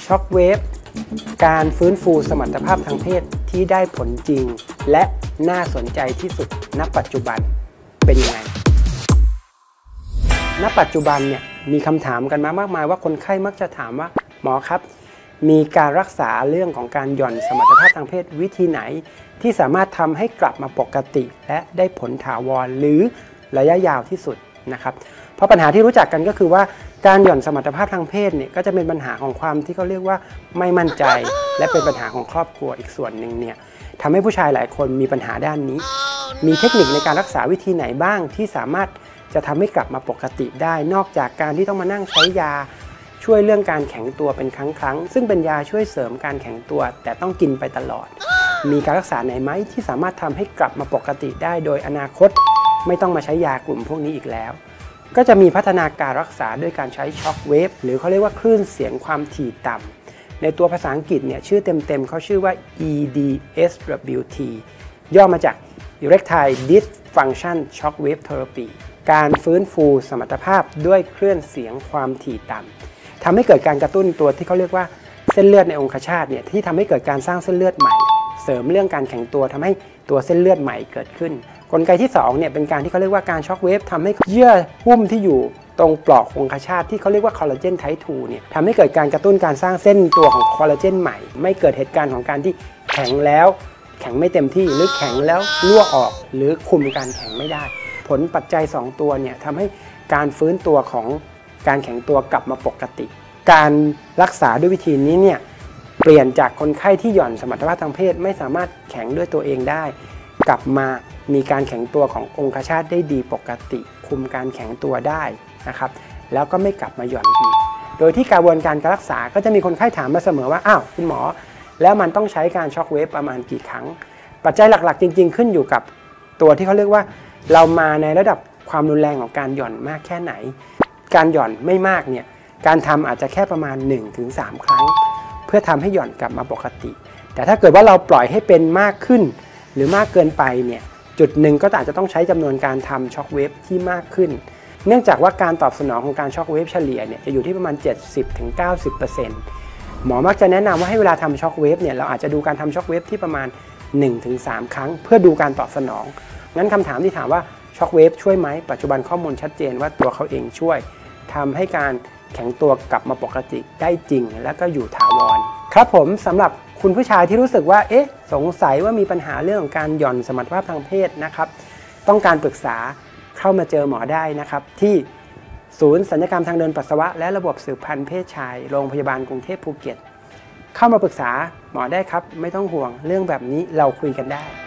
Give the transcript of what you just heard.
ช็อคเวฟการฟื้นฟูสมรรถภาพทางเพศที่ได้ผลจริงและน่าสนใจที่สุดณปัจจุบันเป็นยังไงณปัจจุบันเนี่ยมีคำถามกันมามากมายว่าคนไข้มักจะถามว่าหมอครับมีการรักษาเรื่องของการหย่อนสมรรถภาพทางเพศวิธีไหนที่สามารถทำให้กลับมาปกติและได้ผลถาวรหรือระยะยาวที่สุดนะครับเพราะปัญหาที่รู้จักกันก็คือว่าการหย่อนสมรรถภาพทางเพศเนี่ยก็จะเป็นปัญหาของความที่เขาเรียกว่าไม่มั่นใจและเป็นปัญหาของครอบครัวอีกส่วนหนึ่งเนี่ยทำให้ผู้ชายหลายคนมีปัญหาด้านนี้มีเทคนิคในการรักษาวิธีไหนบ้างที่สามารถจะทำให้กลับมาปกติได้นอกจากการที่ต้องมานั่งใช้ยาช่วยเรื่องการแข็งตัวเป็นครั้งซึ่งเป็นยาช่วยเสริมการแข็งตัวแต่ต้องกินไปตลอดมีการรักษาไหนไหมที่สามารถทำให้กลับมาปกติได้โดยอนาคตไม่ต้องมาใช้ยากลุ่มพวกนี้อีกแล้วก็จะมีพัฒนาการรักษาด้วยการใช้ช็อคเวฟหรือเขาเรียกว่าคลื่นเสียงความถี่ต่ำในตัวภาษาอังกฤษเนี่ยชื่อเต็มๆเขาชื่อว่า EDSWT ย่อมาจาก Erectile Dysfunction Shockwave Therapy การฟื้นฟูสมรรถภาพด้วยคลื่นเสียงความถี่ต่ำทำให้เกิดการกระตุ้นตัวที่เขาเรียกว่าเส้นเลือดในองคชาตเนี่ยที่ทำให้เกิดการสร้างเส้นเลือดใหม่เสริมเรื่องการแข็งตัวทำให้ตัวเส้นเลือดใหม่เกิดขึ้นกลไกที่2เนี่ยเป็นการที่เขาเรียกว่าการช็อคเวฟทำให้เยื่อหุ้มที่อยู่ตรงปลอกองคชาตที่เขาเรียกว่าคอลลาเจนไทป์ 2เนี่ยทำให้เกิดการกระตุ้นการสร้างเส้นตัวของคอลลาเจนใหม่ไม่เกิดเหตุการณ์ของการที่แข็งแล้วแข็งไม่เต็มที่หรือแข็งแล้วรั่วออกหรือคุมการแข็งไม่ได้ผลปัจจัย2ตัวเนี่ยทำให้การฟื้นตัวของการแข็งตัวกลับมาปกติการรักษาด้วยวิธีนี้เนี่ยเปลี่ยนจากคนไข้ที่หย่อนสมรรถภาพทางเพศไม่สามารถแข็งด้วยตัวเองได้กลับมามีการแข็งตัวขององคชาตได้ดีปกติคุมการแข็งตัวได้นะครับแล้วก็ไม่กลับมาหย่อนอีกโดยที่กระบวนการรักษาก็จะมีคนไข้ถามมาเสมอว่าอ้าวคุณหมอแล้วมันต้องใช้การช็อคเวฟประมาณกี่ครั้งปัจจัยหลักๆจริงๆขึ้นอยู่กับตัวที่เขาเรียกว่าเรามาในระดับความรุนแรงของการหย่อนมากแค่ไหนการหย่อนไม่มากเนี่ยการทำอาจจะแค่ประมาณ 1-3 ครั้งเพื่อทำให้หย่อนกลับมาปกติแต่ถ้าเกิดว่าเราปล่อยให้เป็นมากขึ้นหรือมากเกินไปเนี่ยจุดหนึ่งก็อาจจะต้องใช้จำนวนการทำช็อคเวฟที่มากขึ้นเนื่องจากว่าการตอบสนองของการช็อคเวฟเฉลี่ยเนี่ยจะอยู่ที่ประมาณ 70-90% หมอมักจะแนะนำว่าให้เวลาทำช็อคเวฟเนี่ยเราอาจจะดูการทำช็อคเวฟที่ประมาณ 1-3 ครั้งเพื่อดูการตอบสนองงั้นคำถามที่ถามว่าช็อคเวฟช่วยไหมปัจจุบันข้อมูลชัดเจนว่าตัวเขาเองช่วยทำให้การแข็งตัวกลับมาปกติได้จริงและก็อยู่ถาวรครับผมสำหรับคุณผู้ชายที่รู้สึกว่าสงสัยว่ามีปัญหาเรื่องของการหย่อนสมรรถภาพทางเพศนะครับต้องการปรึกษาเข้ามาเจอหมอได้นะครับที่ศูนย์ศัลยกรรมทางเดินปัสสาวะและระบบสืบพันธุ์เพศชายโรงพยาบาลกรุงเทพภูเก็ตเข้ามาปรึกษาหมอได้ครับไม่ต้องห่วงเรื่องแบบนี้เราคุยกันได้